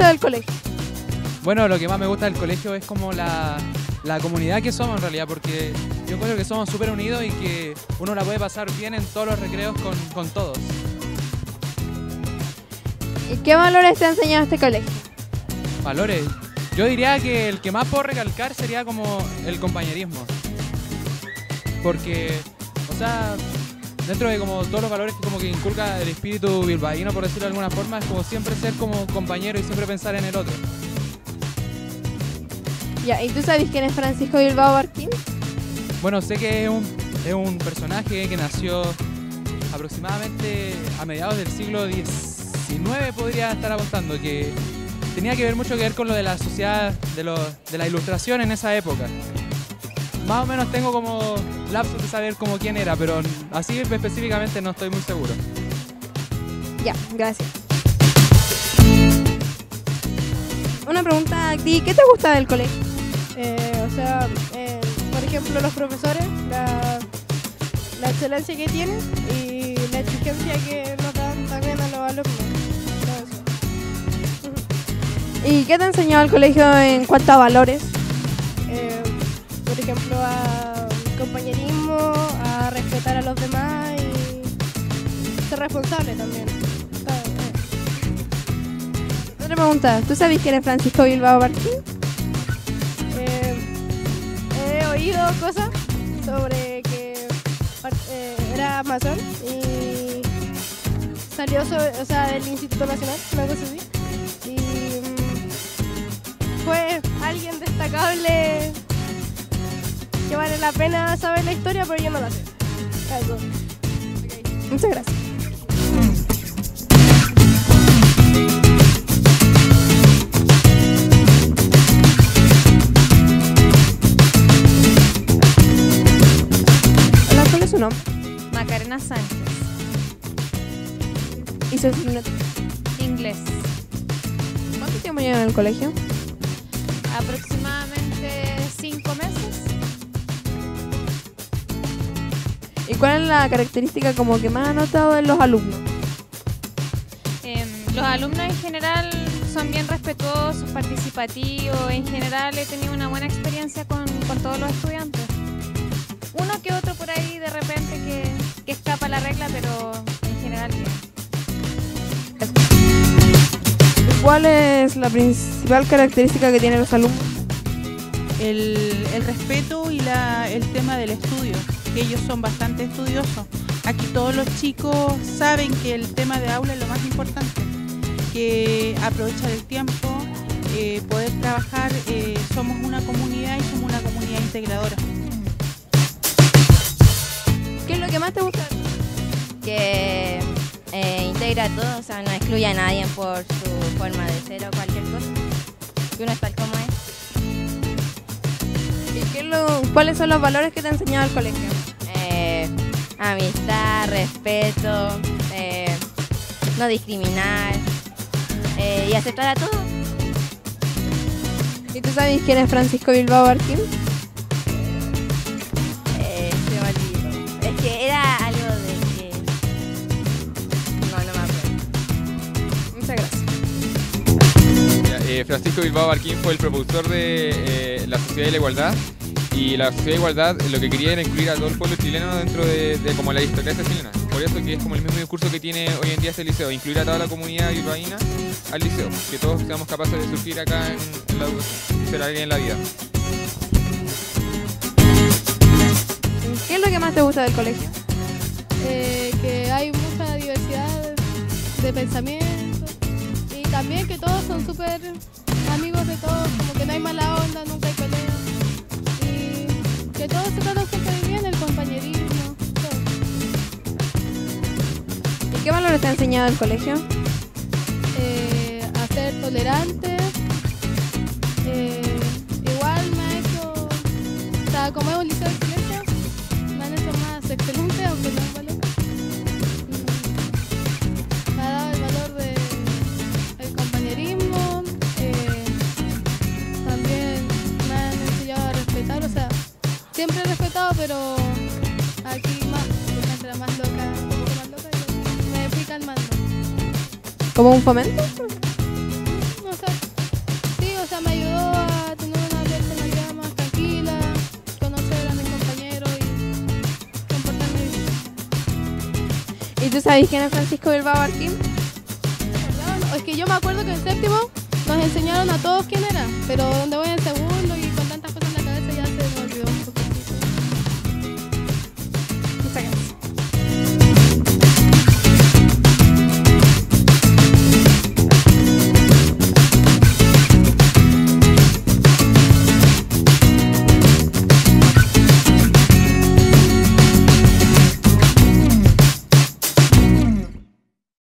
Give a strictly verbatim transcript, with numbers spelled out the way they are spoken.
del colegio? Bueno, lo que más me gusta del colegio es como la, la comunidad que somos en realidad, porque yo creo que somos súper unidos y que uno la puede pasar bien en todos los recreos con, con todos. ¿Y qué valores te ha enseñado este colegio? Valores. Yo diría que el que más puedo recalcar sería como el compañerismo. Porque, o sea, dentro de como todos los valores que como que inculca el espíritu bilbaíno, por decirlo de alguna forma, es como siempre ser como compañero y siempre pensar en el otro. Ya, ¿y tú sabes quién es Francisco Bilbao Barquín? Bueno, sé que es un, es un personaje que nació aproximadamente a mediados del siglo diecinueve, podría estar apostando, que tenía que ver mucho que ver con lo de la sociedad, de, lo, de la ilustración en esa época. Más o menos tengo como lapsos de saber como quién era, pero así específicamente no estoy muy seguro. Ya, gracias. Una pregunta a ti, ¿qué te gusta del colegio? Eh, o sea, eh, por ejemplo, los profesores, la, la excelencia que tienen y la exigencia que nos dan también a los alumnos. Todo eso. ¿Y qué te ha enseñado el colegio en cuanto a valores? Eh, por ejemplo, a compañerismo, a respetar a los demás y ser responsable también. Todo, eh. Otra pregunta, ¿tú sabes quién es Francisco Bilbao Barquín? Eh, he oído cosas sobre que eh, era masón y salió sobre, o sea, del Instituto Nacional, una cosa así. Y mm, fue alguien destacable que vale la pena saber la historia, pero yo no la sé. Eso. Okay. Muchas gracias. Hola, ¿cuál es su nombre? Macarena Sánchez. ¿Y su asignatura? Inglés. ¿Cuánto tiempo llevan en el colegio? Aproximadamente cinco meses. ¿Y cuál es la característica como que más ha notado en los alumnos? Eh, los alumnos en general son bien respetuosos, participativos. En general he tenido una buena experiencia con, con todos los estudiantes. Uno que otro por ahí de repente que, que escapa a la regla, pero en general bien. ¿Y cuál es la principal característica que tienen los alumnos? El, el respeto y la, el tema del estudio, que ellos son bastante estudiosos. Aquí todos los chicos saben que el tema de aula es lo más importante, que aprovechar el tiempo, eh, poder trabajar, eh, somos una comunidad y somos una comunidad integradora. ¿Qué es lo que más te gusta? Que eh, integra a todos, o sea, no excluye a nadie por su forma de ser o cualquier cosa, que uno es tal como es. ¿Y qué es lo, cuáles son los valores que te ha enseñado el colegio? Eh, amistad, respeto, eh, no discriminar eh, y aceptar a todos. ¿Y tú sabes quién es Francisco Bilbao Barquín? Eh, se me olvidó. Es que era algo de que... No, no me acuerdo. Muchas gracias. Ya, eh, Francisco Bilbao Barquín fue el propulsor de eh, la Sociedad de la Igualdad, y la Sociedad de Igualdad lo que quería era incluir a todo el pueblo chileno dentro de, de como la aristocracia chilena. Por eso que es como el mismo discurso que tiene hoy en día este liceo, incluir a toda la comunidad bilbaína al liceo, que todos seamos capaces de surgir acá en, en la educación, ser alguien en la vida. ¿Qué es lo que más te gusta del colegio? Eh, que hay mucha diversidad de pensamientos y también que todos son súper amigos de todos, como que no hay mala onda, nunca hay pelea y que todos se tratan súper bien, el compañerismo, todo. ¿Y qué valores te ha enseñado el colegio? Eh, a ser tolerantes, eh, igual me ha hecho, o sea, como es un liceo de excelencia, me han hecho más excelente, aunque no es valor. Mm, Me ha dado el valor del compañerismo, eh, también me han enseñado a respetar, o sea, siempre he respetado, pero aquí más, porque antes era más loca, un poco más loca, y me fui calmando. ¿Como un fomento? No sé. ¿Y tú sabes quién es Francisco Bilbao Barquín? Es que yo me acuerdo que en séptimo nos enseñaron a todos quién era, pero donde voy en segundo y